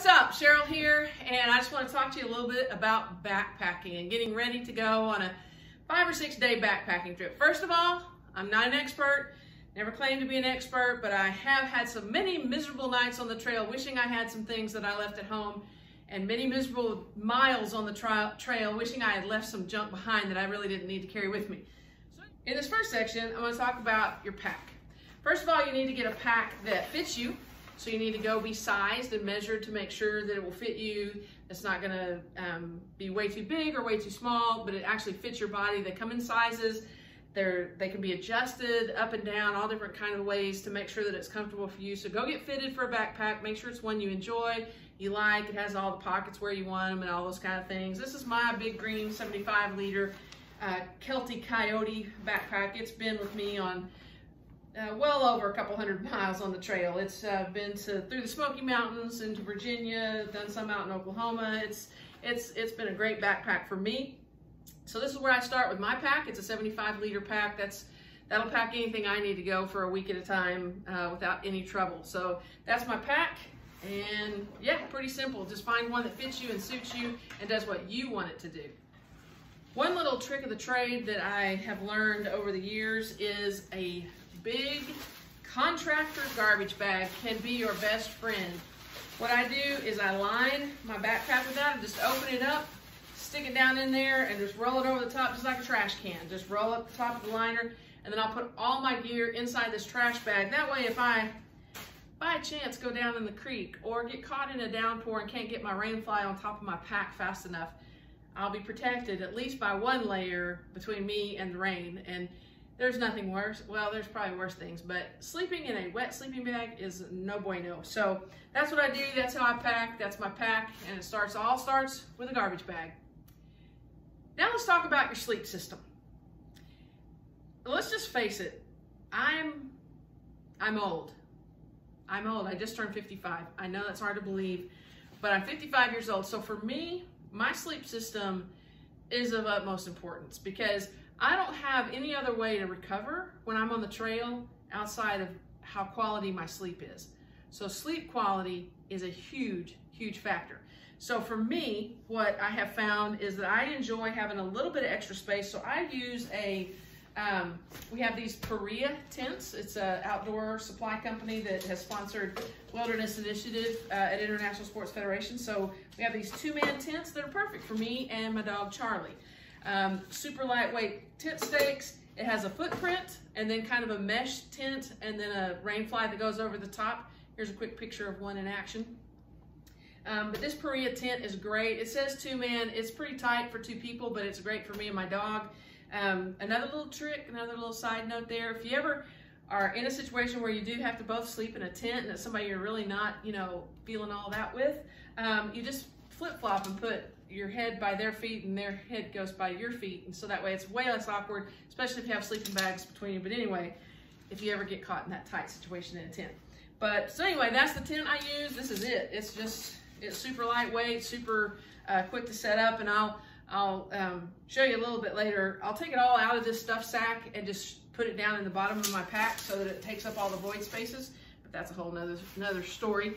What's up? Cheryl here, and I just want to talk to you a little bit about backpacking and getting ready to go on a 5 or 6 day backpacking trip. First of all, I'm not an expert, never claimed to be an expert, but I have had so many miserable nights on the trail wishing I had some things that I left at home, and many miserable miles on the trail wishing I had left some junk behind that I really didn't need to carry with me. So in this first section, I'm going to talk about your pack. First of all, you need to get a pack that fits you. So you need to go be sized and measured to make sure that it will fit you. It's not gonna be way too big or way too small, but it actually fits your body. They come in sizes. They can be adjusted up and down, all different kind of ways to make sure that it's comfortable for you. So go get fitted for a backpack. Make sure it's one you enjoy, you like. It has all the pockets where you want them and all those kind of things. This is my big green 75 liter Kelty Coyote backpack. It's been with me on well over a couple hundred miles on the trail. It's been through the Smoky Mountains into Virginia, done some out in Oklahoma. It's been a great backpack for me. So this is where I start with my pack. It's a 75 liter pack. That'll pack anything I need to go for a week at a time without any trouble. So that's my pack, and yeah, pretty simple. Just find one that fits you and suits you and does what you want it to do. One little trick of the trade that I have learned over the years is a big contractor garbage bag can be your best friend. What I do is I line my backpack with that and just open it up, stick it down in there, and just roll it over the top just like a trash can. Just roll up the top of the liner, and then I'll put all my gear inside this trash bag. That way, if I by chance go down in the creek or get caught in a downpour and can't get my rain fly on top of my pack fast enough, I'll be protected at least by one layer between me and the rain. And there's nothing worse. Well, there's probably worse things, but sleeping in a wet sleeping bag is no bueno. So that's what I do. That's how I pack. That's my pack, and it all starts with a garbage bag. Now let's talk about your sleep system. Let's just face it. I'm old. I'm old. I just turned 55. I know that's hard to believe, but I'm 55 years old. So for me, my sleep system is of utmost importance because I don't have any other way to recover when I'm on the trail outside of how quality my sleep is. So sleep quality is a huge, huge factor. So for me, what I have found is that I enjoy having a little bit of extra space. So I use we have these Paria tents. It's an outdoor supply company that has sponsored Wilderness Initiative at International Sports Federation. So we have these 2-man tents that are perfect for me and my dog Charlie. Super lightweight tent stakes. It has a footprint and then kind of a mesh tent and then a rain fly that goes over the top. Here's a quick picture of one in action. But this Paria tent is great. It says 2-man. It's pretty tight for 2 people, but it's great for me and my dog. Another little trick, another little side note there, if you ever are in a situation where you do have to both sleep in a tent and it's somebody you're really not, feeling all that with, you just flip-flop and put your head by their feet and their head goes by your feet, and so that way it's way less awkward, especially if you have sleeping bags between you. But anyway, if you ever get caught in that tight situation in a tent. But so anyway, that's the tent I use. This is it. It's super lightweight, super quick to set up, and I'll show you a little bit later. I'll take it all out of this stuff sack and just put it down in the bottom of my pack so that it takes up all the void spaces, but that's a whole nother story.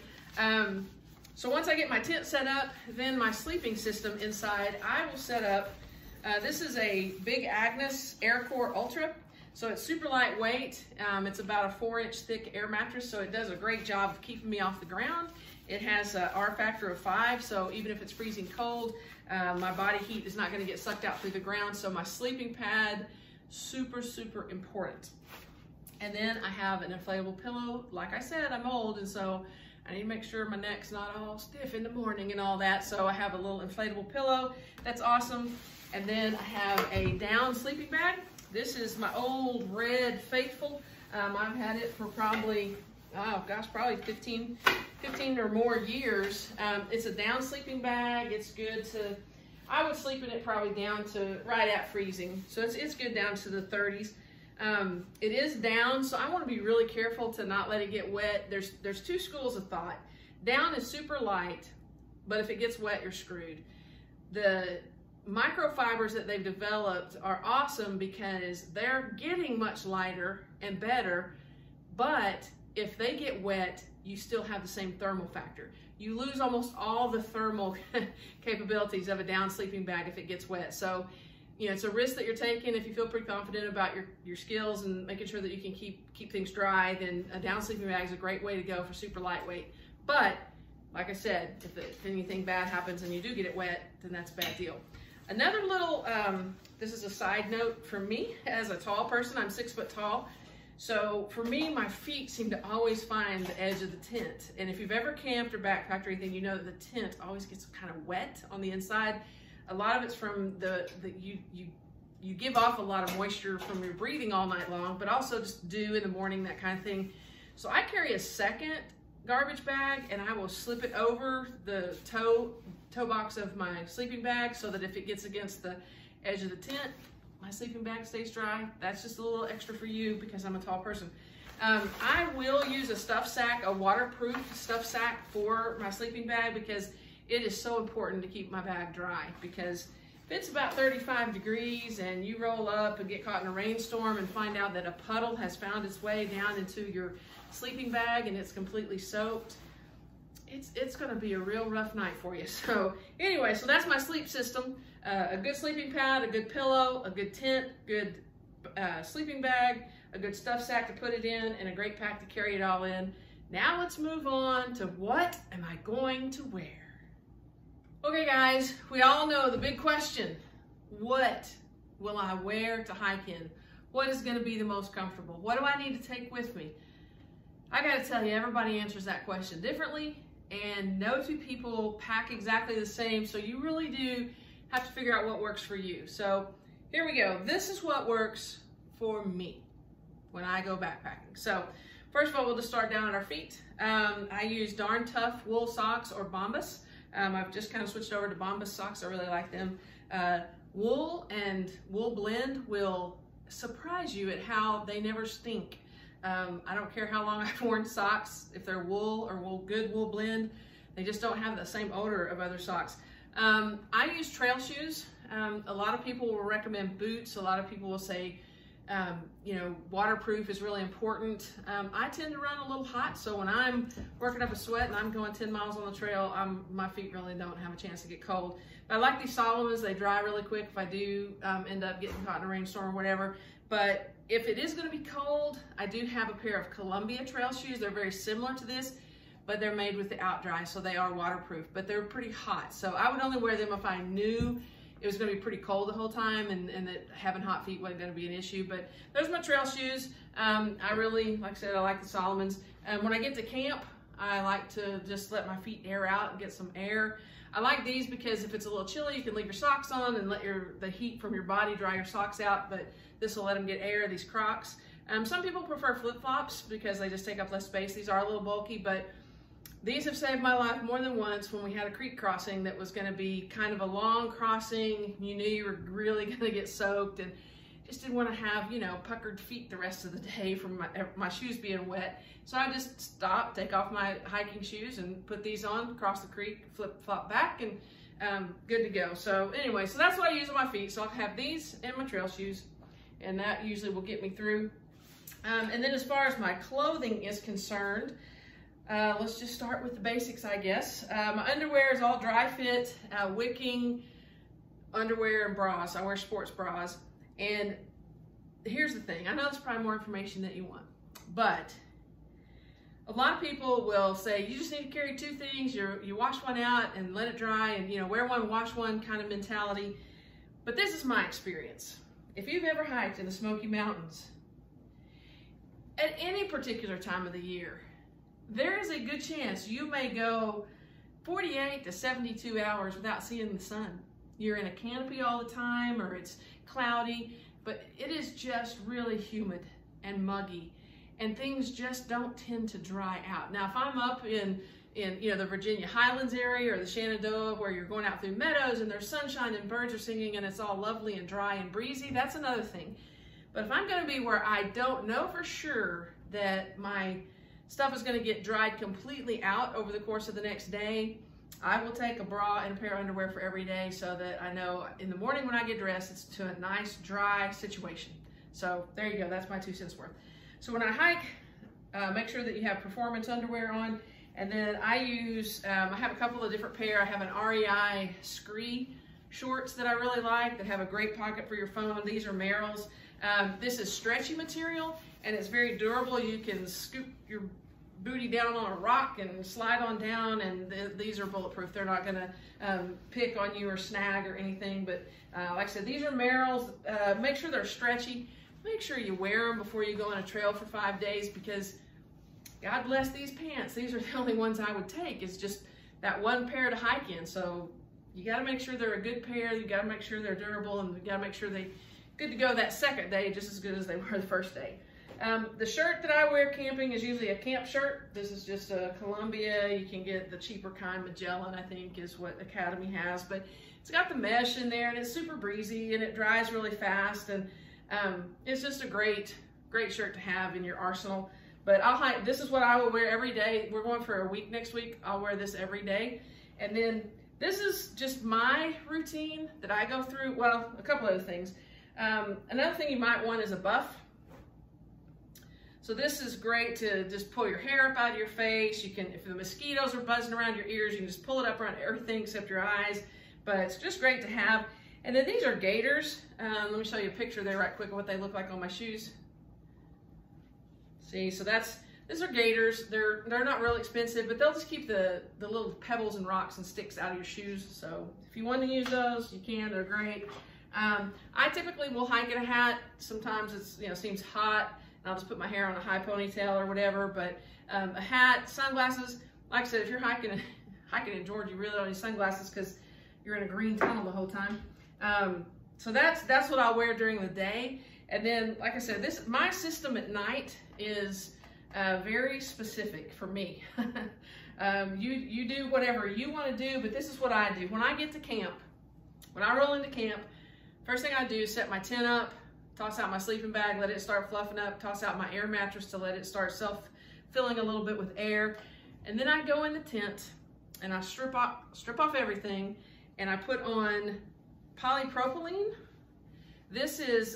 So once I get my tent set up, then my sleeping system inside, I will set up, this is a Big Agnes AirCore Ultra. So it's super lightweight. It's about a 4-inch thick air mattress, so it does a great job of keeping me off the ground. It has an R factor of 5, so even if it's freezing cold, my body heat is not gonna get sucked out through the ground. So my sleeping pad, super, super important. And then I have an inflatable pillow. Like I said, I'm old, and so I need to make sure my neck's not all stiff in the morning and all that. So I have a little inflatable pillow. That's awesome. And then I have a down sleeping bag. This is my old red Faithful. I've had it for probably, probably 15 or more years. It's a down sleeping bag. It's good to, I would sleep in it probably down to right at freezing. So it's good down to the 30s. It is down, so I want to be really careful to not let it get wet. There's 2 schools of thought. Down is super light, but if it gets wet, you're screwed. The microfibers that they've developed are awesome because they're getting much lighter and better, but if they get wet, you still have the same thermal factor. You lose almost all the thermal capabilities of a down sleeping bag if it gets wet. So, you know, it's a risk that you're taking. If you feel pretty confident about your skills and making sure that you can keep things dry, then a down sleeping bag is a great way to go for super lightweight. But like I said, if anything bad happens and you do get it wet, then that's a bad deal. Another little, this is a side note for me as a tall person. I'm 6 foot tall. So for me, my feet seem to always find the edge of the tent. And if you've ever camped or backpacked or anything, you know that the tent always gets kind of wet on the inside. A lot of it's from you give off a lot of moisture from your breathing all night long, but also just dew in the morning, that kind of thing. So I carry a second garbage bag, and I will slip it over the toe box of my sleeping bag so that if it gets against the edge of the tent, my sleeping bag stays dry. That's just a little extra for you because I'm a tall person. I will use a stuff sack, a waterproof stuff sack for my sleeping bag, because it is so important to keep my bag dry. Because if it's about 35 degrees and you roll up and get caught in a rainstorm and find out that a puddle has found its way down into your sleeping bag and it's completely soaked, it's going to be a real rough night for you. So anyway, so that's my sleep system. A good sleeping pad, a good pillow, a good tent, good sleeping bag, a good stuff sack to put it in, and a great pack to carry it all in. Now let's move on to what am I going to wear? Okay guys, we all know the big question. What will I wear to hike in? What is going to be the most comfortable? What do I need to take with me? I got to tell you, everybody answers that question differently, and no two people pack exactly the same, so you really do have to figure out what works for you. So here we go. This is what works for me when I go backpacking. So first of all, we'll just start down at our feet. I use Darn Tough wool socks or Bombas. I've just kind of switched over to Bombas socks. I really like them. Wool and wool blend will surprise you at how they never stink. I don't care how long I've worn socks, if they're wool or good wool blend, they just don't have the same odor of other socks. I use trail shoes. A lot of people will recommend boots. A lot of people will say, you know, waterproof is really important. I tend to run a little hot, so when I'm working up a sweat and I'm going 10 miles on the trail, my feet really don't have a chance to get cold. But I like these Salomons. They dry really quick if I do end up getting caught in a rainstorm or whatever. But if it is going to be cold, I do have a pair of Columbia trail shoes. They're very similar to this, but they're made with the OutDry, so they are waterproof, but they're pretty hot. So I would only wear them if I knew it was going to be pretty cold the whole time and that having hot feet wasn't going to be an issue. But those are my trail shoes. I really, like I said, I like the Salomons. When I get to camp, I like to just let my feet air out and get some air. I like these because if it's a little chilly, you can leave your socks on and let the heat from your body dry your socks out, but this will let them get air, these Crocs. Some people prefer flip-flops because they just take up less space. These are a little bulky, but these have saved my life more than once when we had a creek crossing that was going to be kind of a long crossing. You knew you were really going to get soaked and just didn't want to have, you know, puckered feet the rest of the day from my shoes being wet. So I just stopped, take off my hiking shoes and put these on, cross the creek, flip-flop back, and good to go. So anyway, so that's what I use on my feet. So I'll have these and my trail shoes, and that usually will get me through. And then as far as my clothing is concerned, let's just start with the basics, I guess. My underwear is all dry fit, wicking underwear and bras. I wear sports bras. And here's the thing. I know there's probably more information that you want, but a lot of people will say, you just need to carry two things. You wash one out and let it dry and, you know, wear one, wash one kind of mentality. But this is my experience. If you've ever hiked in the Smoky Mountains, at any particular time of the year, there is a good chance you may go 48 to 72 hours without seeing the sun. You're in a canopy all the time, or it's cloudy, but it is just really humid and muggy, and things just don't tend to dry out. Now, if I'm up in you know, the Virginia Highlands area or the Shenandoah, where you're going out through meadows and there's sunshine and birds are singing and it's all lovely and dry and breezy, that's another thing. But if I'm going to be where I don't know for sure that my stuff is going to get dried completely out over the course of the next day, I will take a bra and a pair of underwear for every day so that I know in the morning when I get dressed, it's to a nice dry situation. So there you go, that's my 2 cents worth. So when I hike, make sure that you have performance underwear on. And then I use, I have a couple of different pair. I have an REI Scree shorts that I really like that have a great pocket for your phone. These are Merrell's. This is stretchy material and it's very durable. You can scoop your booty down on a rock and slide on down, and these are bulletproof. They're not gonna pick on you or snag or anything, but like I said, these are Merrell's. Make sure they're stretchy. Make sure you wear them before you go on a trail for 5 days, because God bless these pants. These are the only ones I would take. It's just that one pair to hike in. So you gotta make sure they're a good pair. You gotta make sure they're durable, and you gotta make sure they're good to go that second day, just as good as they were the first day. The shirt that I wear camping is usually a camp shirt. This is just a Columbia. You can get the cheaper kind, Magellan, I think is what Academy has, but it's got the mesh in there and it's super breezy and it dries really fast, and it's just a great shirt to have in your arsenal. But this is what I will wear every day. We're going for a week next week. I'll wear this every day. And then this is just my routine that I go through. Well, a couple other things. Another thing you might want is a buff. So this is great to just pull your hair up out of your face. You can, if the mosquitoes are buzzing around your ears, you can just pull it up around everything except your eyes. But it's just great to have. And then these are gaiters. Let me show you a picture there right quick of what they look like on my shoes. See, so these are gaiters. They're not real expensive, but they'll just keep the little pebbles and rocks and sticks out of your shoes. So if you want to use those, you can. They're great. I typically will hike in a hat. Sometimes it's, seems hot. I'll just put my hair on a high ponytail or whatever, but a hat, sunglasses. Like I said, if you're hiking in Georgia, you really don't need sunglasses because you're in a green tunnel the whole time. So that's what I'll wear during the day. And then, like I said, my system at night is very specific for me. You do whatever you want to do, but this is what I do. When I get to camp, when I roll into camp, first thing I do is set my tent up, toss out my sleeping bag, let it start fluffing up, toss out my air mattress to let it start self-filling a little bit with air. And then I go in the tent and I strip off everything, and I put on polypropylene. This is,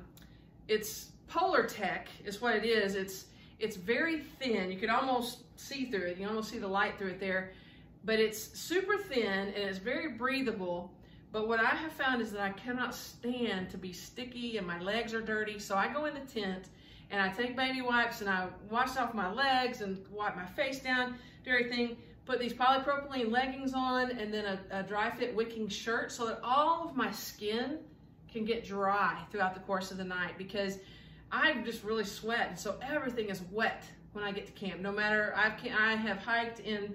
it's Polartec is what it is. It's very thin. You can almost see through it. You almost see the light through it there, but it's super thin and it's very breathable. But what I have found is that I cannot stand to be sticky and my legs are dirty. So I go in the tent and I take baby wipes and I wash off my legs and wipe my face down, do everything, put these polypropylene leggings on, and then a dry fit wicking shirt so that all of my skin can get dry throughout the course of the night, because I just really sweat. And so everything is wet when I get to camp. No matter, I have hiked in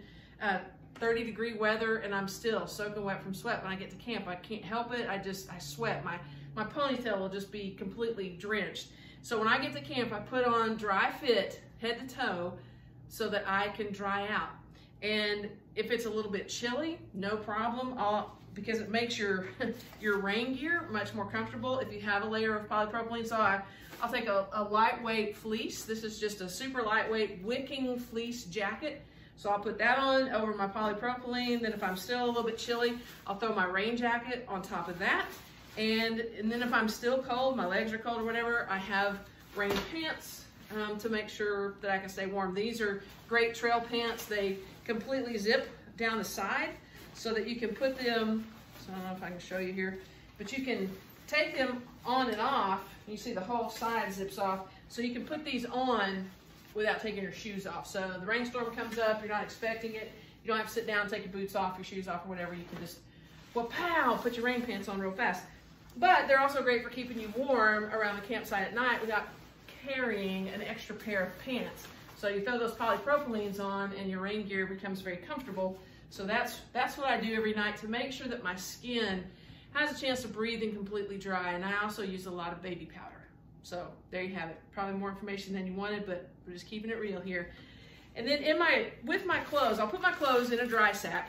30-degree weather and I'm still soaking wet from sweat when I get to camp. I can't help it. I sweat. My ponytail will just be completely drenched. So when I get to camp, I put on dry fit head to toe so that I can dry out. And if it's a little bit chilly, no problem, because it makes your rain gear much more comfortable if you have a layer of polypropylene. So I'll take a lightweight fleece. This is just a super lightweight wicking fleece jacket. So I'll put that on over my polypropylene. Then if I'm still a little bit chilly, I'll throw my rain jacket on top of that. And then if I'm still cold, my legs are cold or whatever, I have rain pants to make sure that I can stay warm. These are great trail pants. They completely zip down the side so that you can put them, so I don't know if I can show you here, but you can take them on and off. You see the whole side zips off. So you can put these on without taking your shoes off. So the rainstorm comes up, you're not expecting it. You don't have to sit down, take your boots off, your shoes off, or whatever. You can just, well, pow, put your rain pants on real fast. But they're also great for keeping you warm around the campsite at night without carrying an extra pair of pants. So you throw those polypropylenes on and your rain gear becomes very comfortable. So that's what I do every night to make sure that my skin has a chance to breathe and completely dry. And I also use a lot of baby powder. So there you have it. Probably more information than you wanted, but we're just keeping it real here. And then with my clothes, I'll put my clothes in a dry sack.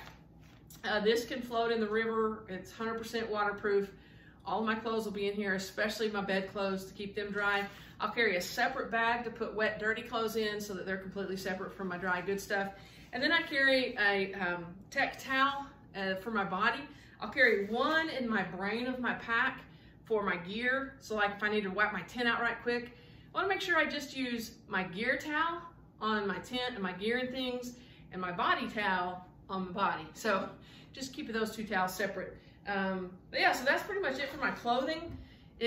This can float in the river. It's 100% waterproof. All of my clothes will be in here, especially my bed clothes, to keep them dry. I'll carry a separate bag to put wet, dirty clothes in so that they're completely separate from my dry, good stuff. And then I carry a tech towel for my body. I'll carry one in my brain of my pack for my gear. So like if I need to wipe my tent out right quick, I want to make sure I just use my gear towel on my tent and my gear and things, and my body towel on my body. So just keep those two towels separate. But yeah, so that's pretty much it for my clothing.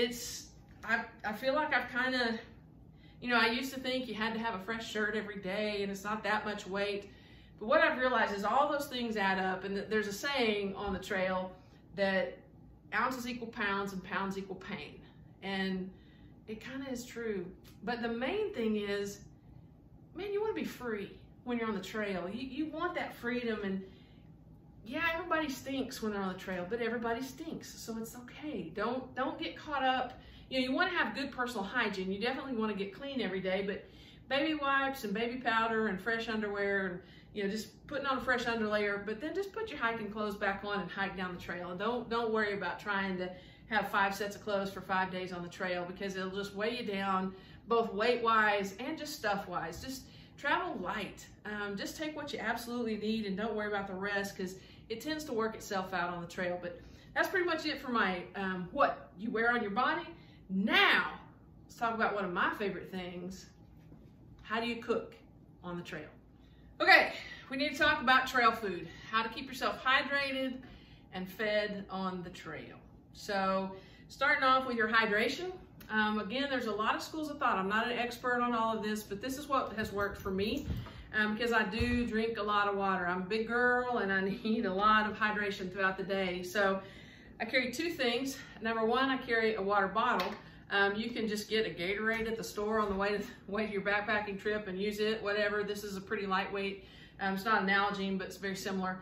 I feel like I've kind of, you know, I used to think you had to have a fresh shirt every day and it's not that much weight. But what I've realized is all those things add up, and there's a saying on the trail that ounces equal pounds and pounds equal pain. And it kind of is true. But the main thing is, man, you want to be free when you're on the trail. You want that freedom. And yeah, everybody stinks when they're on the trail, but everybody stinks, so it's okay. Don't get caught up. You know, you want to have good personal hygiene. You definitely want to get clean every day, but baby wipes and baby powder and fresh underwear, and you know, just putting on a fresh underlayer, but then just put your hiking clothes back on and hike down the trail. And don't worry about trying to have 5 sets of clothes for 5 days on the trail, because it'll just weigh you down, both weight-wise and just stuff-wise. Just travel light. Just take what you absolutely need and don't worry about the rest, because it tends to work itself out on the trail. But that's pretty much it for my what you wear on your body. Now, let's talk about one of my favorite things. How do you cook on the trail? Okay, we need to talk about trail food. How to keep yourself hydrated and fed on the trail. So, starting off with your hydration. Again, there's a lot of schools of thought. I'm not an expert on all of this, but this is what has worked for me. Because I do drink a lot of water. I'm a big girl and I need a lot of hydration throughout the day. So I carry 2 things. Number 1, I carry a water bottle. You can just get a Gatorade at the store on the way to your backpacking trip and use it, whatever. This is a pretty lightweight. It's not an Nalgene, but it's very similar.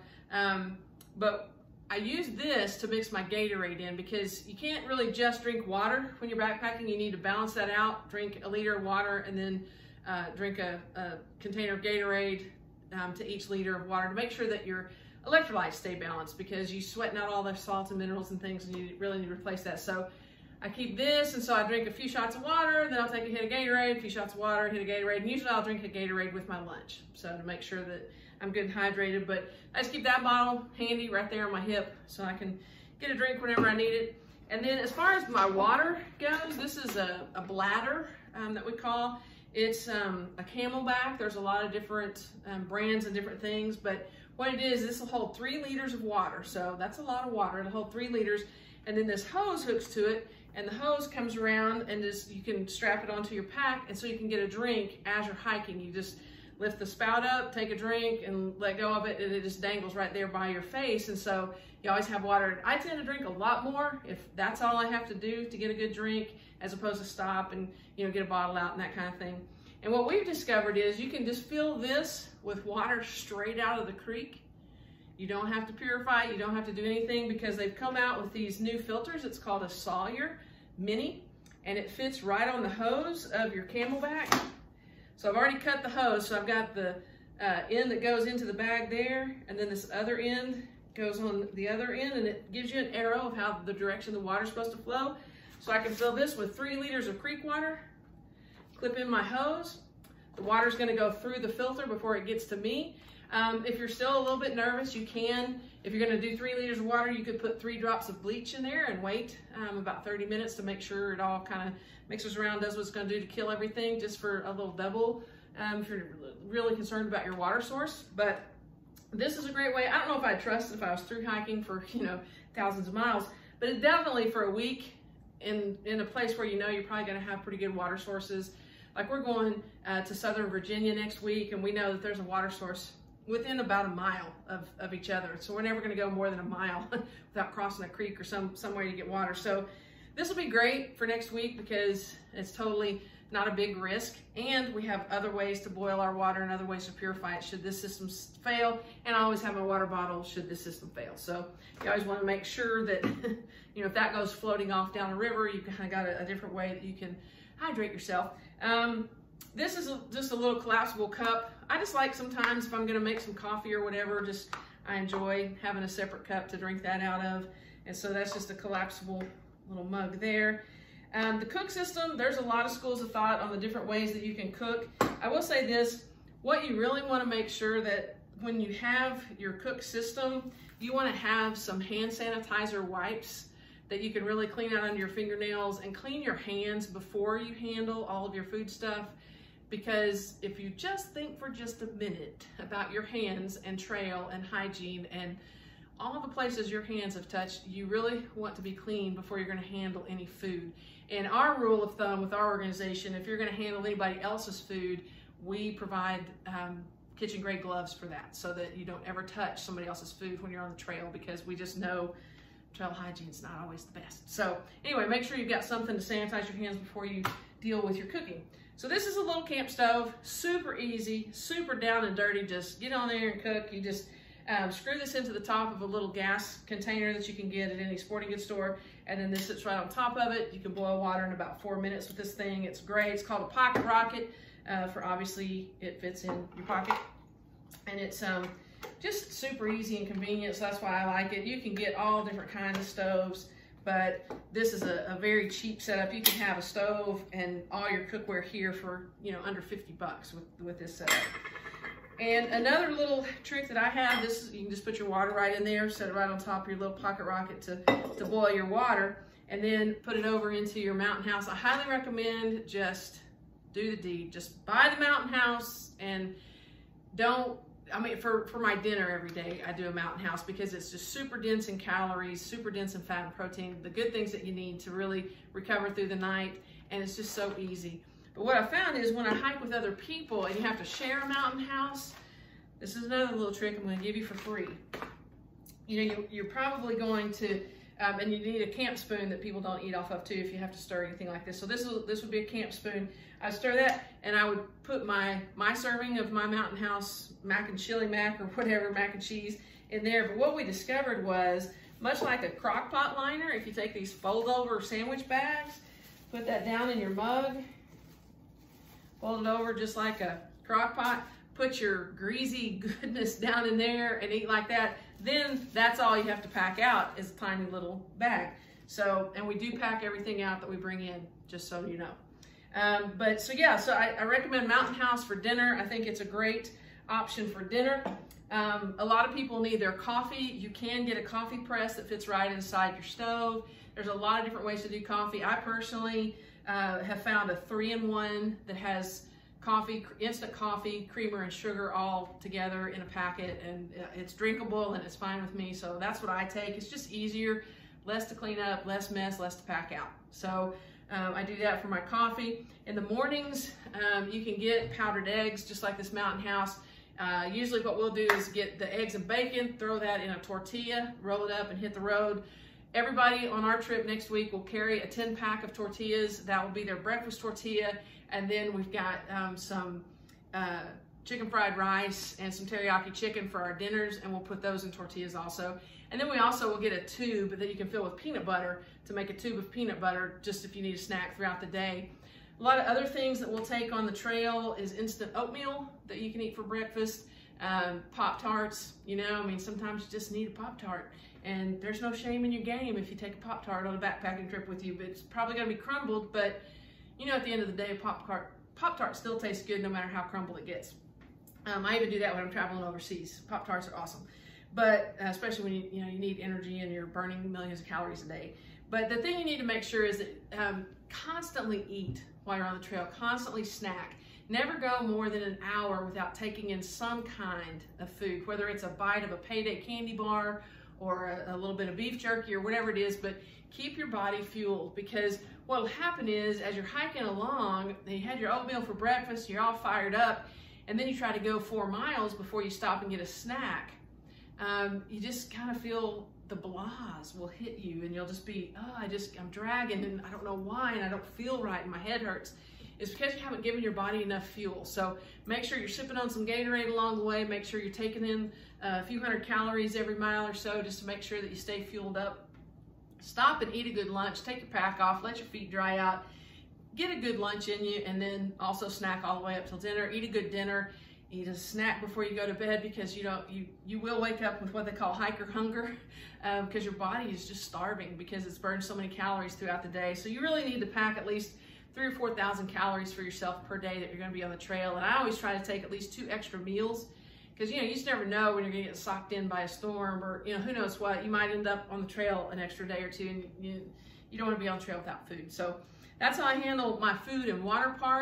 But I use this to mix my Gatorade in, because you can't really just drink water when you're backpacking. You need to balance that out. Drink a liter of water and then drink a container of Gatorade to each liter of water to make sure that your electrolytes stay balanced, because you're sweating out all the salts and minerals and things, and you really need to replace that. So I keep this, and so I drink a few shots of water, then I'll take a hit of Gatorade, a few shots of water, hit of Gatorade, and usually I'll drink a Gatorade with my lunch, so to make sure that I'm good and hydrated. But I just keep that bottle handy right there on my hip so I can get a drink whenever I need it. And then as far as my water goes, this is a bladder that we call. It's a Camelback. There's a lot of different brands and different things, but what it is, this will hold 3 liters of water. So that's a lot of water. It'll hold 3 liters. And then this hose hooks to it, and the hose comes around, and just you can strap it onto your pack, and so you can get a drink as you're hiking. You just lift the spout up, take a drink, and let go of it, and it just dangles right there by your face. And so you always have water. I tend to drink a lot more if that's all I have to do to get a good drink, as opposed to stop and, you know, get a bottle out and that kind of thing. And what we've discovered is you can just fill this with water straight out of the creek. You don't have to purify it. You don't have to do anything, because they've come out with these new filters. It's called a Sawyer Mini, and it fits right on the hose of your Camelback. So I've already cut the hose. So I've got the end that goes into the bag there, and then this other end goes on the other end, and it gives you an arrow of how the direction the water's supposed to flow. So I can fill this with 3 liters of creek water, clip in my hose. The water's gonna go through the filter before it gets to me. If you're still a little bit nervous, you can. If you're gonna do 3 liters of water, you could put 3 drops of bleach in there and wait about 30 minutes to make sure it all kind of mixes around, does what it's gonna do to kill everything, just for a little double, if you're really concerned about your water source. But this is a great way. I don't know if I'd trust it if I was through hiking for, you know, thousands of miles, but it definitely for a week in a place where you know you're probably gonna have pretty good water sources. Like we're going to Southern Virginia next week, and we know that there's a water source within about a mile of each other. So we're never gonna go more than a mile without crossing a creek or somewhere to get water. So this will be great for next week, because it's totally not a big risk. And we have other ways to boil our water and other ways to purify it should this system fail. And I always have my water bottle should this system fail. So you always wanna make sure that, you know, if that goes floating off down a river, you kind of got a different way that you can hydrate yourself. This is just a little collapsible cup. I just like sometimes if I'm gonna make some coffee or whatever, I enjoy having a separate cup to drink that out of. And so that's just a collapsible little mug there. The cook system, there's a lot of schools of thought on the different ways that you can cook. I will say this, what you really wanna make sure that when you have your cook system, you wanna have some hand sanitizer wipes that you can really clean out under your fingernails and clean your hands before you handle all of your food stuff. because if you just think for just a minute about your hands and trail and hygiene and all the places your hands have touched, you really want to be clean before you're going to handle any food. And our rule of thumb with our organization, if you're going to handle anybody else's food, we provide kitchen grade gloves for that, so that you don't ever touch somebody else's food when you're on the trail, because we just know trail hygiene is not always the best. So anyway, make sure you've got something to sanitize your hands before you deal with your cooking. So this is a little camp stove, super easy, super down and dirty. Just get on there and cook. You just screw this into the top of a little gas container that you can get at any sporting goods store, and then this sits right on top of it. You can boil water in about 4 minutes with this thing. It's great. It's called a pocket rocket, for obviously it fits in your pocket, and it's just super easy and convenient, so that's why I like it. You can get all different kinds of stoves, but this is a very cheap setup. You can have a stove and all your cookware here for, you know, under 50 bucks with this setup. And another little trick that I have, this is, you can just put your water right in there, set it right on top of your little pocket rocket to boil your water, and then put it over into your Mountain House. I highly recommend just do the deed. Just buy the Mountain House, and don't, I mean, for my dinner every day, I do a Mountain House because it's just super dense in calories, super dense in fat and protein, the good things that you need to really recover through the night, and it's just so easy. But what I found is when I hike with other people and you have to share a Mountain House, this is another little trick I'm going to give you for free. You know, you're probably going to, and you need a camp spoon that people don't eat off of too if you have to stir anything like this. So this would be a camp spoon. I stir that, and I would put my serving of my Mountain House mac and chili mac or whatever, mac and cheese in there. But what we discovered was, much like a crock pot liner, if you take these fold over sandwich bags, put that down in your mug, fold it over just like a crock pot, put your greasy goodness down in there and eat like that, then that's all you have to pack out is a tiny little bag. So, and we do pack everything out that we bring in, just so you know. So yeah, so I recommend Mountain House for dinner. I think it's a great option for dinner. A lot of people need their coffee. You can get a coffee press that fits right inside your stove. There's a lot of different ways to do coffee. I personally have found a 3-in-1 that has coffee, instant coffee, creamer, and sugar all together in a packet, and it's drinkable and it's fine with me. So that's what I take. It's just easier, less to clean up, less mess, less to pack out. So I do that for my coffee. In the mornings, you can get powdered eggs, just like this Mountain House. Usually what we'll do is get the eggs and bacon, throw that in a tortilla, roll it up, and hit the road. Everybody on our trip next week will carry a 10-pack of tortillas. That will be their breakfast tortilla. And then we've got some chicken fried rice and some teriyaki chicken for our dinners, and we'll put those in tortillas also. And then we also will get a tube that you can fill with peanut butter to make a tube of peanut butter, just if you need a snack throughout the day. A lot of other things that we'll take on the trail is instant oatmeal that you can eat for breakfast, Pop-Tarts, you know, I mean, sometimes you just need a Pop-Tart. And there's no shame in your game if you take a Pop-Tart on a backpacking trip with you, but it's probably gonna be crumbled, but you know, at the end of the day, Pop-Tart still tastes good no matter how crumbled it gets. I even do that when I'm traveling overseas. Pop-Tarts are awesome. But especially when you need energy and you're burning millions of calories a day. But the thing you need to make sure is that constantly eat while you're on the trail, constantly snack. Never go more than an hour without taking in some kind of food, whether it's a bite of a Payday candy bar or a little bit of beef jerky or whatever it is, but keep your body fueled, because what will happen is as you're hiking along, you had your oatmeal for breakfast, you're all fired up, and then you try to go 4 miles before you stop and get a snack. You just kind of feel the blahs will hit you, and you'll just be, oh, I'm dragging, and I don't know why, and I don't feel right, and my head hurts. It's because you haven't given your body enough fuel. So make sure you're sipping on some Gatorade along the way. Make sure you're taking in a few hundred calories every mile or so, just to make sure that you stay fueled up. Stop and eat a good lunch. Take your pack off. Let your feet dry out. Get a good lunch in you, and then also snack all the way up till dinner. Eat a good dinner. Eat a snack before you go to bed, because you will wake up with what they call hiker hunger, because your body is just starving because it's burned so many calories throughout the day. So you really need to pack at least 3,000 or 4,000 calories for yourself per day that you're going to be on the trail. And I always try to take at least 2 extra meals, because you just never know when you're going to get socked in by a storm, or who knows what. You might end up on the trail an extra day or two, and you don't want to be on the trail without food. So that's how I handle my food and water part.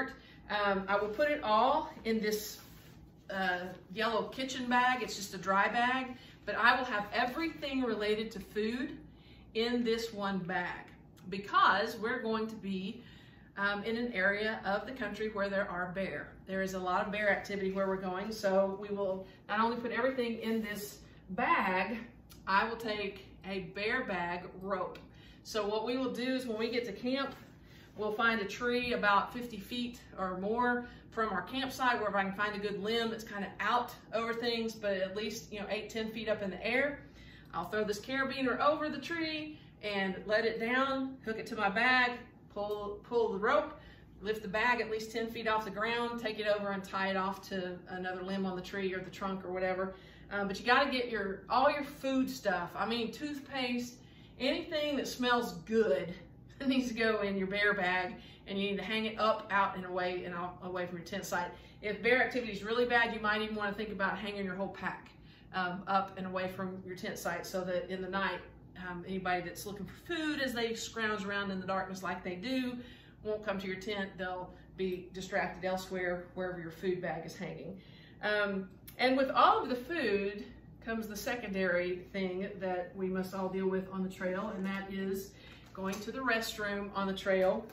I will put it all in this yellow kitchen bag. It's just a dry bag, but I will have everything related to food in this one bag because we're going to be in an area of the country where there are bear. There is a lot of bear activity where we're going, so we will not only put everything in this bag, I will take a bear bag rope. So what we will do is when we get to camp, we'll find a tree about 50 feet or more from our campsite, wherever I can find a good limb that's kind of out over things, but at least 8-10 feet up in the air. I'll throw this carabiner over the tree and let it down, hook it to my bag, pull the rope, lift the bag at least 10 feet off the ground, take it over and tie it off to another limb on the tree or the trunk or whatever. But you got to get all your food stuff. I mean, toothpaste, anything that smells good needs to go in your bear bag, and you need to hang it up, out, and away from your tent site. If bear activity is really bad, you might even want to think about hanging your whole pack up and away from your tent site, so that in the night, anybody that's looking for food as they scrounge around in the darkness like they do won't come to your tent. They'll be distracted elsewhere, wherever your food bag is hanging. And with all of the food comes the secondary thing that we must all deal with on the trail, and that is going to the restroom on the trail.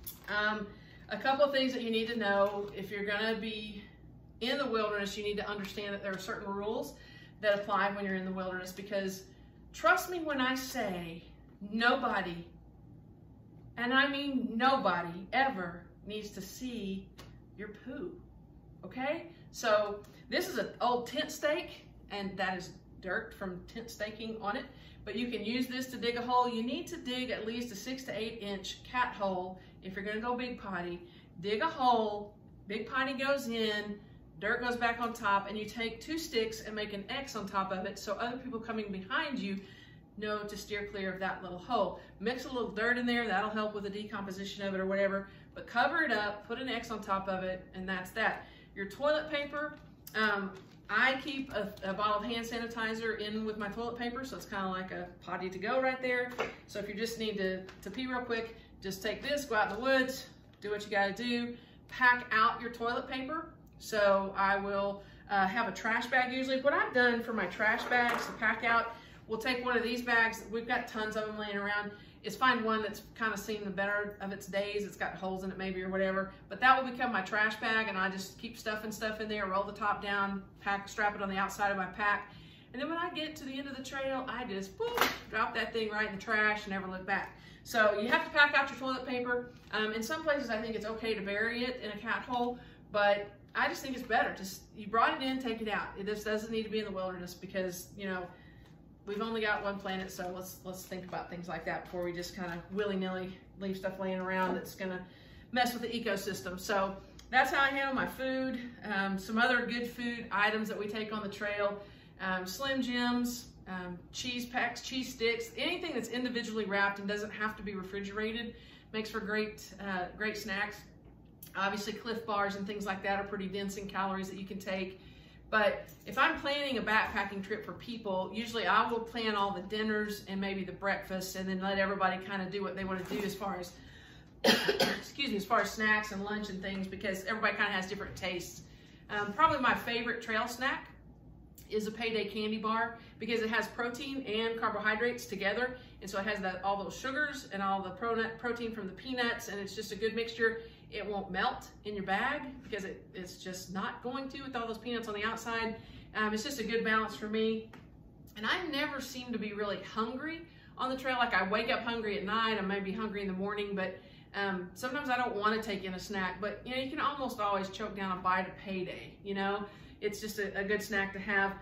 A couple of things that you need to know. If you're gonna be in the wilderness, you need to understand that there are certain rules that apply when you're in the wilderness, because trust me when I say nobody, and I mean nobody, ever needs to see your poo, okay? So this is an old tent stake, and that is dirt from tent staking on it, but you can use this to dig a hole. You need to dig at least a 6 to 8 inch cat hole if you're gonna go big potty. Dig a hole, big potty goes in, dirt goes back on top, and you take 2 sticks and make an X on top of it so other people coming behind you know to steer clear of that little hole. Mix a little dirt in there, that'll help with the decomposition of it or whatever, but cover it up, put an X on top of it, and that's that. Your toilet paper, I keep a bottle of hand sanitizer in with my toilet paper, so it's kind of like a potty to go right there. So if you just need to pee real quick, just take this, go out in the woods, do what you gotta do, pack out your toilet paper. So I will have a trash bag usually. What I've done for my trash bags to pack out, we'll take one of these bags, we've got tons of them laying around, is find one that's kind of seen the better of its days, it's got holes in it maybe or whatever, but that will become my trash bag, and I just keep stuffing stuff in there, roll the top down, strap it on the outside of my pack, and then when I get to the end of the trail, I just drop that thing right in the trash and never look back. So you have to pack out your toilet paper. In some places I think it's okay to bury it in a cat hole, but I just think it's better. Just, you brought it in, take it out. It just doesn't need to be in the wilderness because, we've only got one planet, so let's think about things like that before we just kind of willy-nilly leave stuff laying around that's gonna mess with the ecosystem. So that's how I handle my food. Some other good food items that we take on the trail, Slim Jims, cheese packs, cheese sticks, anything that's individually wrapped and doesn't have to be refrigerated makes for great snacks. Obviously Cliff Bars and things like that are pretty dense in calories that you can take. But if I'm planning a backpacking trip for people, usually I will plan all the dinners and maybe the breakfast, and then let everybody kind of do what they want to do as far as, excuse me, as far as snacks and lunch and things, because everybody kind of has different tastes. Probably my favorite trail snack is a Payday candy bar, because it has protein and carbohydrates together, and so it has all those sugars and all the protein from the peanuts, and it's just a good mixture. It won't melt in your bag because it's just not going to with all those peanuts on the outside. It's just a good balance for me. And I never seem to be really hungry on the trail. Like I wake up hungry at night, I may be hungry in the morning, but sometimes I don't want to take in a snack. But you can almost always choke down a bite of Payday. It's just a good snack to have.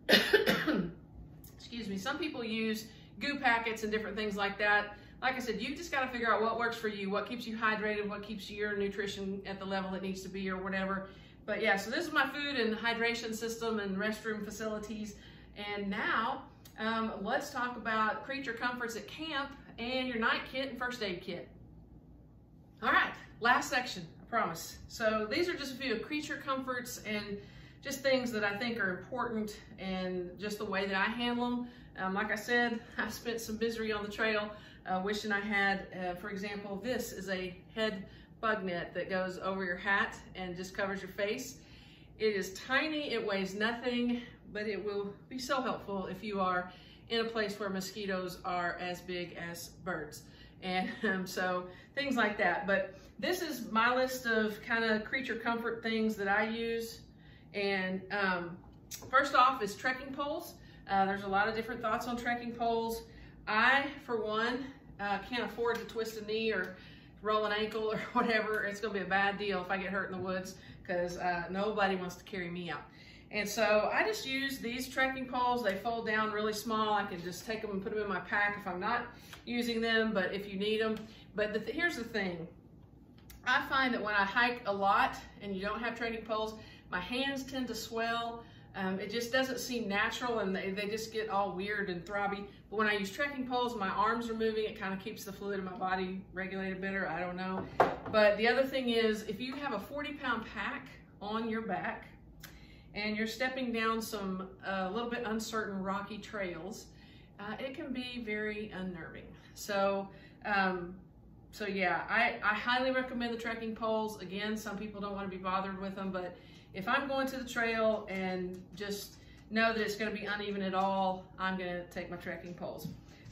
Excuse me. Some people use goo packets and different things like that. Like I said, you just got to figure out what works for you, what keeps you hydrated, what keeps your nutrition at the level it needs to be or whatever. But yeah, so this is my food and hydration system and restroom facilities. And now let's talk about creature comforts at camp and your night kit and first aid kit. All right, last section, I promise. So these are just a few creature comforts and just things that I think are important and just the way that I handle them. Like I said, I've spent some misery on the trail. Wishing I had, for example, this is a head bug net that goes over your hat and just covers your face. It is tiny, it weighs nothing, but it will be so helpful if you are in a place where mosquitoes are as big as birds. And so things like that. But this is my list of kind of creature comfort things that I use. And first off is trekking poles. There's a lot of different thoughts on trekking poles. I, for one, can't afford to twist a knee or roll an ankle or whatever. It's gonna be a bad deal if I get hurt in the woods, because nobody wants to carry me out. And so I just use these trekking poles. They fold down really small. I can just take them and put them in my pack if I'm not using them, but if you need them. But here's the thing. I find that when I hike a lot and you don't have trekking poles, my hands tend to swell. It just doesn't seem natural, and they just get all weird and throbby. But when I use trekking poles, my arms are moving. It kind of keeps the fluid in my body regulated better. I don't know. But the other thing is, if you have a 40-pound pack on your back and you're stepping down some a little bit uncertain rocky trails, it can be very unnerving. So, yeah, I highly recommend the trekking poles. Again, some people don't want to be bothered with them, but if I'm going to the trail and just know that it's going to be uneven at all, I'm going to take my trekking poles.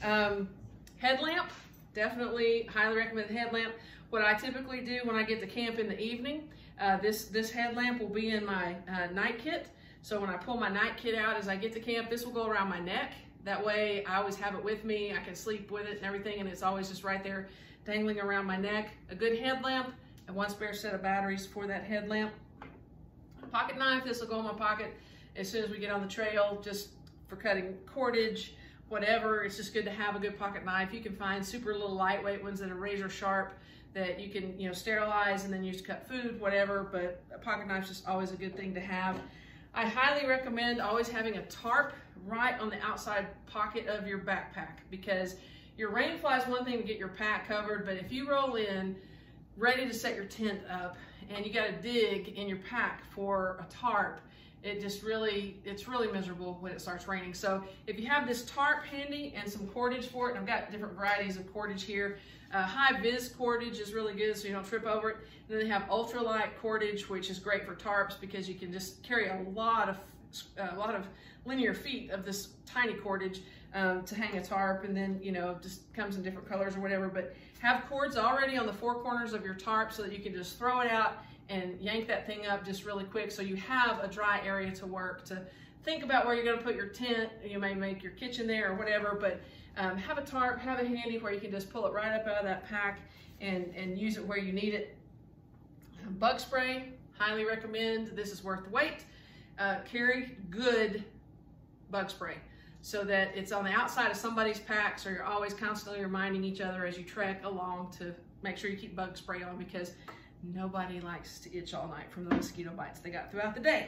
Headlamp, definitely highly recommend the headlamp. What I typically do when I get to camp in the evening, this headlamp will be in my night kit. So when I pull my night kit out as I get to camp, this will go around my neck. That way I always have it with me. I can sleep with it and everything, and it's always just right there dangling around my neck. A good headlamp, and one spare set of batteries for that headlamp. Pocket knife, this will go in my pocket as soon as we get on the trail, just for cutting cordage, whatever. It's just good to have a good pocket knife. You can find super little lightweight ones that are razor sharp that you can, sterilize and then use to cut food, whatever, but a pocket knife is just always a good thing to have. I highly recommend always having a tarp right on the outside pocket of your backpack, because your rain fly is one thing to get your pack covered, but if you roll in ready to set your tent up and you got to dig in your pack for a tarp, it's really miserable when it starts raining. So if you have this tarp handy and some cordage for it, and I've got different varieties of cordage here. High vis cordage is really good so you don't trip over it. And then they have ultralight cordage, which is great for tarps because you can just carry a lot of linear feet of this tiny cordage to hang a tarp, and then just comes in different colors or whatever. But have cords already on the four corners of your tarp so that you can just throw it out and yank that thing up just really quick, so you have a dry area to work, to think about where you're going to put your tent. You may make your kitchen there or whatever, but have a tarp, have it handy where you can just pull it right up out of that pack and use it where you need it. Bug spray, highly recommend. This is worth the wait. Carry good bug spray so that it's on the outside of somebody's pack, so you're always constantly reminding each other as you trek along to make sure you keep bug spray on, because nobody likes to itch all night from the mosquito bites they got throughout the day.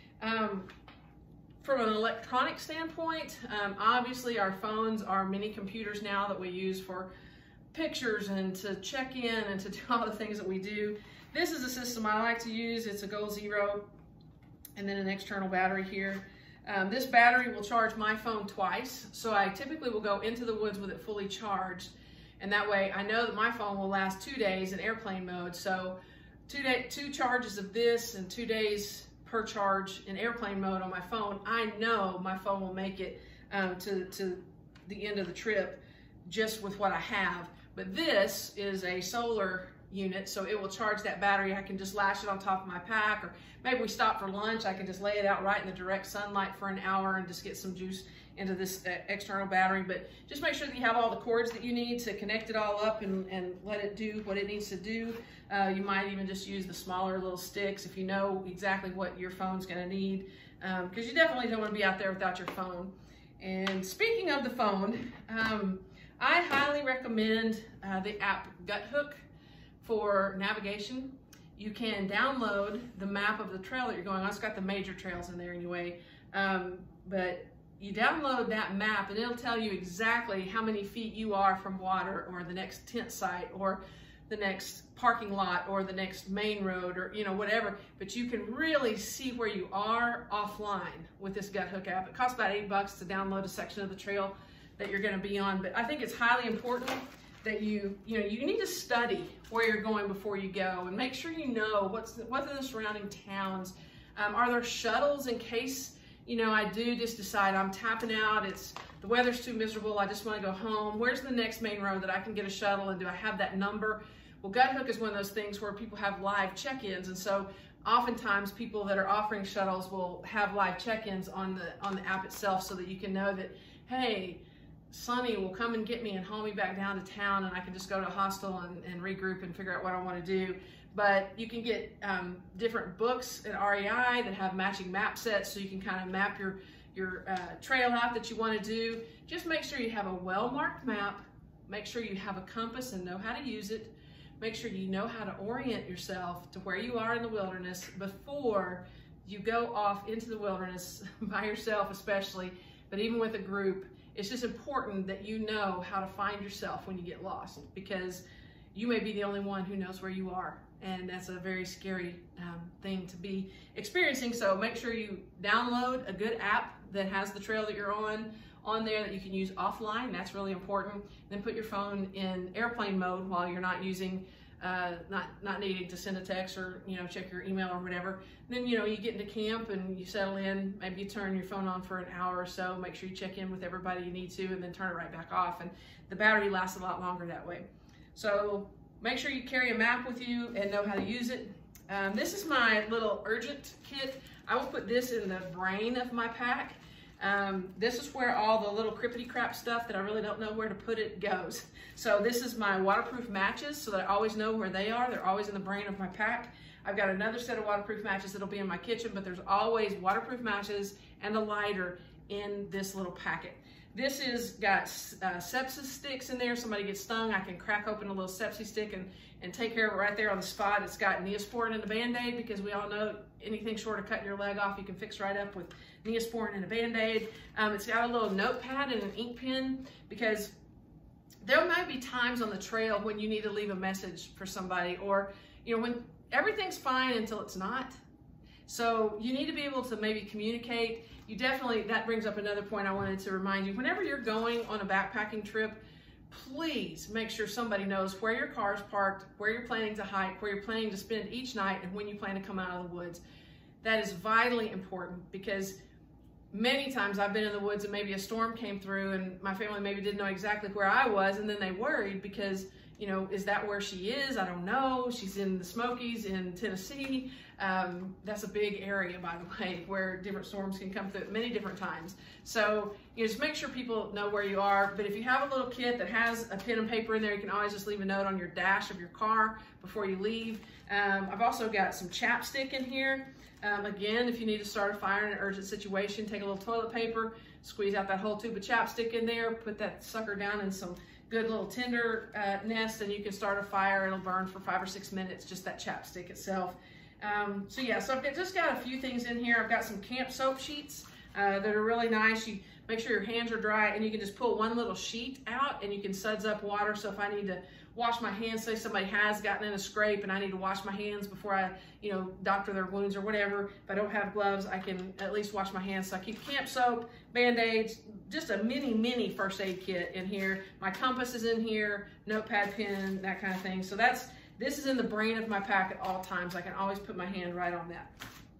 From an electronic standpoint, obviously our phones are mini computers now that we use for pictures and to check in and to do all the things that we do. This is a system I like to use. It's a Goal Zero and then an external battery here. This battery will charge my phone twice, so I typically will go into the woods with it fully charged, and that way I know that my phone will last 2 days in airplane mode. So two charges of this and 2 days per charge in airplane mode on my phone, I know my phone will make it to the end of the trip just with what I have. But this is a solar unit, so it will charge that battery. I can just lash it on top of my pack, or maybe we stop for lunch, I can just lay it out right in the direct sunlight for an hour and just get some juice into this external battery. But just make sure that you have all the cords that you need to connect it all up and let it do what it needs to do. You might even just use the smaller little sticks if you know exactly what your phone's going to need, because you definitely don't want to be out there without your phone. And speaking of the phone, I highly recommend the app Guthook for navigation. You can download the map of the trail that you're going on. It's got the major trails in there anyway, but you download that map and it'll tell you exactly how many feet you are from water, or the next tent site, or the next parking lot, or the next main road, or whatever. But you can really see where you are offline with this Guthook app. It costs about $8 to download a section of the trail that you're going to be on, but I think it's highly important that you need to study where you're going before you go, and make sure you know what's in the surrounding towns. Are there shuttles in case, I do just decide I'm tapping out, the weather's too miserable, I just want to go home. Where's the next main road that I can get a shuttle, and do I have that number? Well, Guthook is one of those things where people have live check-ins, and so oftentimes people that are offering shuttles will have live check-ins on the app itself, so that you can know that, hey, Sonny will come and get me and haul me back down to town, and I can just go to a hostel and regroup and figure out what I want to do. But you can get different books at REI that have matching map sets, so you can kind of map your trail out that you want to do. Just make sure you have a well-marked map. Make sure you have a compass and know how to use it. Make sure you know how to orient yourself to where you are in the wilderness before you go off into the wilderness by yourself, especially, but even with a group. It's just important that you know how to find yourself when you get lost, because you may be the only one who knows where you are, and that's a very scary thing to be experiencing. So make sure you download a good app that has the trail that you're on there that you can use offline. That's really important. Then put your phone in airplane mode while you're not using, not needing to send a text or check your email or whatever. Then you get into camp and you settle in. Maybe you turn your phone on for an hour or so. Make sure you check in with everybody you need to, and then turn it right back off. And the battery lasts a lot longer that way. So make sure you carry a map with you and know how to use it. This is my little urgent kit. I will put this in the brain of my pack. This is where all the little crippity crap stuff that I really don't know where to put it goes. So this is my waterproof matches, so that I always know where they are. They're always in the brain of my pack. I've got another set of waterproof matches that'll be in my kitchen, but there's always waterproof matches and a lighter in this little packet. This is got sepsis sticks in there. Somebody gets stung, I can crack open a little sepsis stick and take care of it right there on the spot. It's got Neosporin and a Band-Aid, because we all know anything short of cutting your leg off, you can fix right up with Neosporin and a Band-Aid. It's got a little notepad and an ink pen, because there might be times on the trail when you need to leave a message for somebody, or when everything's fine until it's not. So you need to be able to maybe communicate. That brings up another point I wanted to remind you. Whenever you're going on a backpacking trip, please make sure somebody knows where your car is parked, where you're planning to hike, where you're planning to spend each night, and when you plan to come out of the woods. That is vitally important, because many times I've been in the woods and maybe a storm came through and my family maybe didn't know exactly where I was, and then they worried because, is that where she is? I don't know. She's in the Smokies in Tennessee. That's a big area, by the way, where different storms can come through at many different times. So just make sure people know where you are. But if you have a little kit that has a pen and paper in there, you can always just leave a note on your dash of your car before you leave. I've also got some chapstick in here. Again, if you need to start a fire in an urgent situation, take a little toilet paper, squeeze out that whole tube of chapstick in there, put that sucker down in some good little tinder nest, and you can start a fire. It'll burn for 5 or 6 minutes, just that chapstick itself. So I've just got a few things in here. I've got some camp soap sheets that are really nice. You make sure your hands are dry, and you can just pull one little sheet out and you can suds up water. So if I need to wash my hands, say somebody has gotten in a scrape and I need to wash my hands before I, doctor their wounds or whatever. If I don't have gloves, I can at least wash my hands. So I keep camp soap, Band-Aids, just a mini first aid kit in here. My compass is in here, notepad, pen, that kind of thing. So this is in the brain of my pack at all times. I can always put my hand right on that.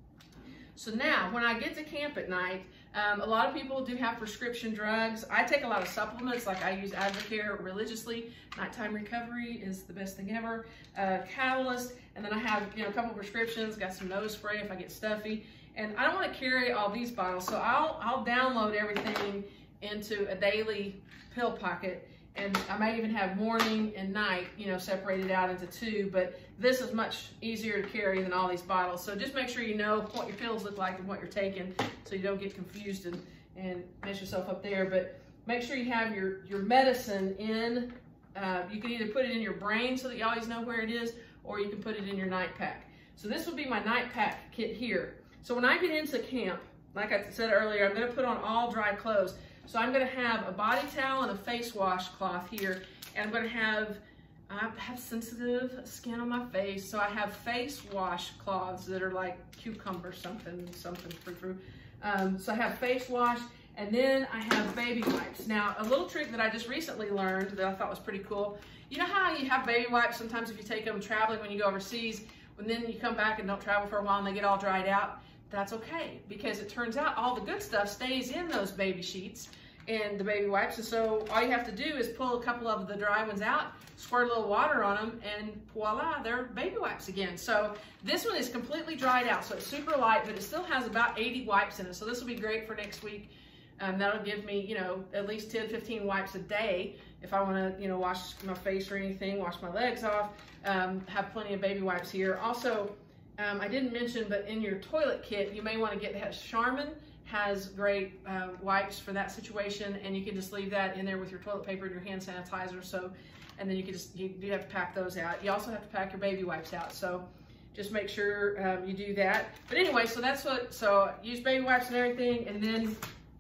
So now, when I get to camp at night, a lot of people do have prescription drugs. I take a lot of supplements, like I use Advocare religiously. Nighttime Recovery is the best thing ever. Catalyst, and then I have a couple prescriptions, got some nose spray if I get stuffy. And I don't want to carry all these bottles, so I'll download everything into a daily pill pocket. And I may even have morning and night, separated out into 2, but this is much easier to carry than all these bottles. So just make sure you know what your pills look like and what you're taking, so you don't get confused and mess yourself up there. But make sure you have your medicine in. You can either put it in your brain so that you always know where it is, or you can put it in your night pack. So this would be my night pack kit here. So when I get into camp, like I said earlier, I'm going to put on all dry clothes. So I'm going to have a body towel and a face wash cloth here, and I'm going to have, I have sensitive skin on my face, so I have face wash cloths that are like cucumber something frou-frou. So I have face wash, And then I have baby wipes. Now, a little trick that I just recently learned that I thought was pretty cool. You know how you have baby wipes sometimes if you take them traveling when you go overseas, and then you come back and don't travel for a while and they get all dried out? That's okay, because it turns out all the good stuff stays in those baby sheets and the baby wipes. And so all you have to do is pull a couple of the dry ones out, squirt a little water on them, and voila, they're baby wipes again. So this one is completely dried out, so it's super light, but it still has about 80 wipes in it. So this will be great for next week. That'll give me, you know, at least 10, 15 wipes a day if I want to, you know, wash my face or anything, wash my legs off. Have plenty of baby wipes here. Also, I didn't mention, but in your toilet kit, you may want to get Charmin has great wipes for that situation, and you can just leave that in there with your toilet paper and your hand sanitizer. So, and then you can just, you do have to pack those out. You also have to pack your baby wipes out. So just make sure you do that. But anyway, so that's what, so use baby wipes and everything, and then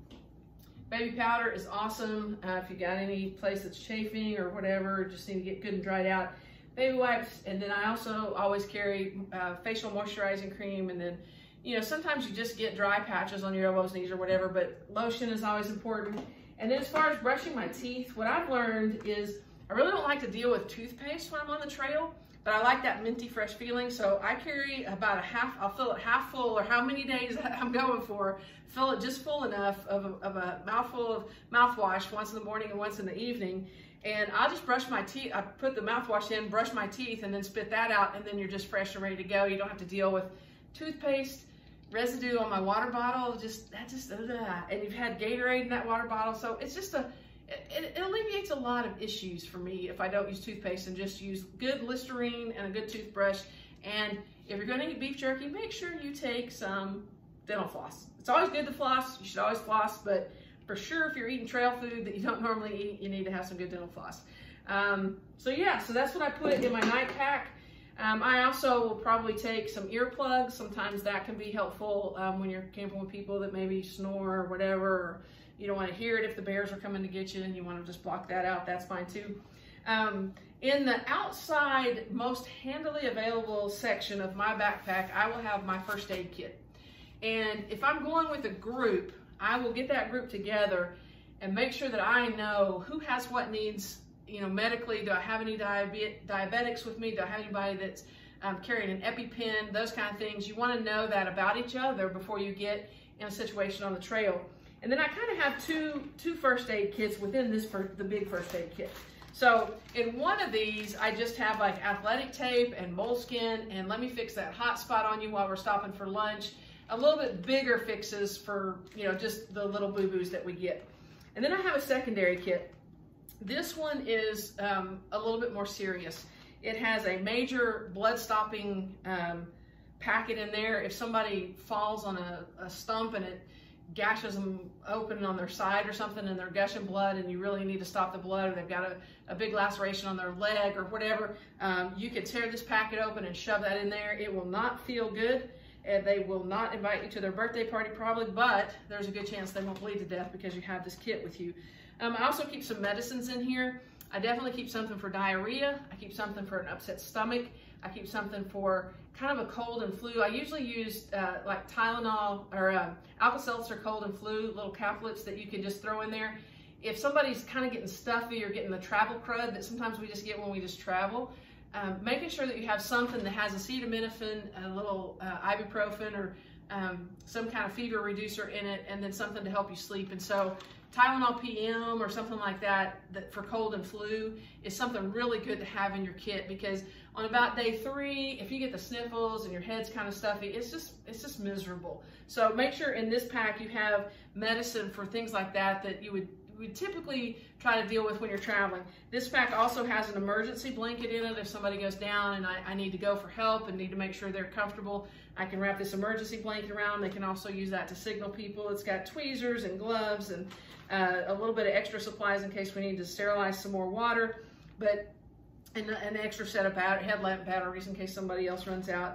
baby powder is awesome. If you got any place that's chafing or whatever, just need to get good and dried out. Baby wipes, and then I also always carry facial moisturizing cream, and then, you know, sometimes you just get dry patches on your elbows, knees, or whatever, but lotion is always important. And then as far as brushing my teeth, what I've learned is I really don't like to deal with toothpaste when I'm on the trail, but I like that minty fresh feeling. So I carry about a half, I'll fill it half full, or how many days I'm going for, fill it just full enough of a mouthful of mouthwash once in the morning and once in the evening. And I'll just brush my teeth. I put the mouthwash in, brush my teeth, and then spit that out, and then you're just fresh and ready to go. You don't have to deal with toothpaste, residue on my water bottle, and you've had Gatorade in that water bottle. So it's just it alleviates a lot of issues for me if I don't use toothpaste and just use good Listerine and a good toothbrush. And if you're gonna eat beef jerky, make sure you take some dental floss. It's always good to floss. You should always floss, but for sure, if you're eating trail food that you don't normally eat, you need to have some good dental floss. So yeah, so that's what I put in my night pack. I also will probably take some earplugs. Sometimes that can be helpful when you're camping with people that maybe snore or whatever, or you don't want to hear it if the bears are coming to get you and you want to just block that out. That's fine too. In the outside, most handily available section of my backpack, I will have my first aid kit. And if I'm going with a group, I will get that group together and make sure that I know who has what needs, you know, medically. Do I have any diabetics with me? Do I have anybody that's carrying an EpiPen? Those kind of things. You want to know that about each other before you get in a situation on the trail. And then I kind of have two first aid kits within the big first aid kit. So in one of these, I just have like athletic tape and moleskin, and let me fix that hot spot on you while we're stopping for lunch. A little bit bigger fixes for, you know, just the little boo-boos that we get. And then I have a secondary kit. This one is a little bit more serious. It has a major blood-stopping packet in there. If somebody falls on a stump and it gashes them open on their side or something and they're gushing blood and you really need to stop the blood, or they've got a big laceration on their leg or whatever, you could tear this packet open and shove that in there. It will not feel good. And they will not invite you to their birthday party probably, but there's a good chance they won't bleed to death because you have this kit with you. I also keep some medicines in here. I definitely keep something for diarrhea. I keep something for an upset stomach. I keep something for kind of a cold and flu. I usually use like Tylenol or Alka-Seltzer cold and flu, little caplets that you can just throw in there. If somebody's kind of getting stuffy or getting the travel crud that sometimes we just get when we just travel, making sure that you have something that has acetaminophen, a little ibuprofen, or some kind of fever reducer in it, and then something to help you sleep. And so Tylenol PM or something like that, for cold and flu is something really good to have in your kit, because on about day 3, if you get the sniffles and your head's kind of stuffy, it's just miserable. So make sure in this pack you have medicine for things like that that you would typically try to deal with when you're traveling. This pack also has an emergency blanket in it. If somebody goes down and I need to go for help and need to make sure they're comfortable, I can wrap this emergency blanket around. They can also use that to signal people. It's got tweezers and gloves and a little bit of extra supplies in case we need to sterilize some more water, but an extra set of headlamp batteries in case somebody else runs out.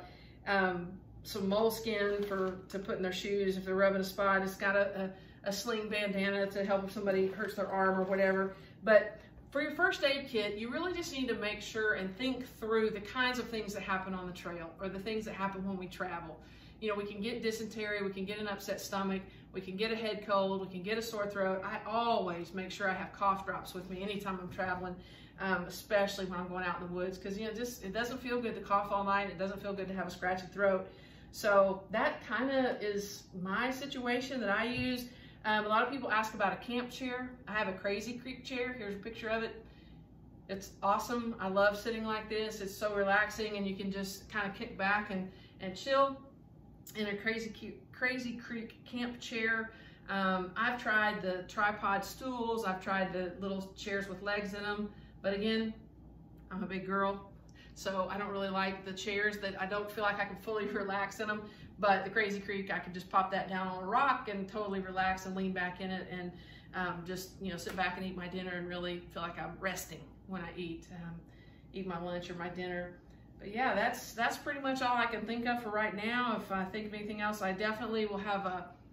Some moleskin to put in their shoes if they're rubbing a spot. It's got a sling bandana to help if somebody hurts their arm or whatever. But for your first aid kit, you really just need to make sure and think through the kinds of things that happen on the trail, or the things that happen when we travel. You know, we can get dysentery, we can get an upset stomach, We can get a head cold, we can get a sore throat. I always make sure I have cough drops with me anytime I'm traveling, especially when I'm going out in the woods, because just it doesn't feel good to cough all night. It doesn't feel good to have a scratchy throat. So that kind of is my situation that I use. A lot of people ask about a camp chair. I have a Crazy Creek chair. Here's a picture of it. It's awesome. I love sitting like this. It's so relaxing, and you can just kind of kick back and chill in a Crazy Creek camp chair. I've tried the tripod stools. I've tried the little chairs with legs in them. But again, I'm a big girl, so I don't really like the chairs that I don't feel like I can fully relax in them. But the Crazy Creek, I could just pop that down on a rock and totally relax and lean back in it, and just sit back and eat my dinner and really feel like I'm resting when I eat my lunch or my dinner. But yeah, that's pretty much all I can think of for right now. If I think of anything else, I definitely will have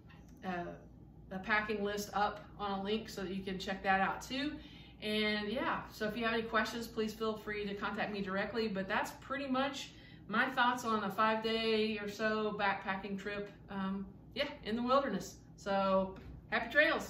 a packing list up on a link so that you can check that out too. And yeah, so if you have any questions, please feel free to contact me directly. But that's pretty much my thoughts on a 5-day or so backpacking trip, yeah, in the wilderness. So happy trails.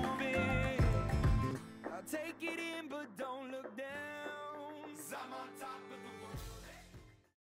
Take it in, but don't look down. 'Cause I'm on top.